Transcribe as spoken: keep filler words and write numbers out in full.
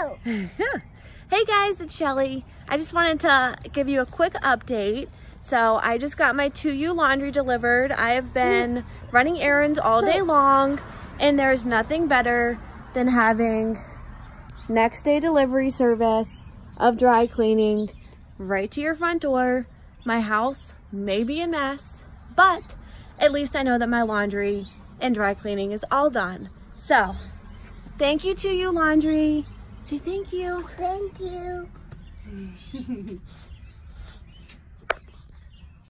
Hello. Hey guys, it's Shelly. I just wanted to give you a quick update. So I just got my two U laundry delivered. I have been running errands all day long, and there's nothing better than having next day delivery service of dry cleaning right to your front door. My house may be a mess, but at least I know that my laundry and dry cleaning is all done. So thank you, two U Laundry. Say thank you. Thank you.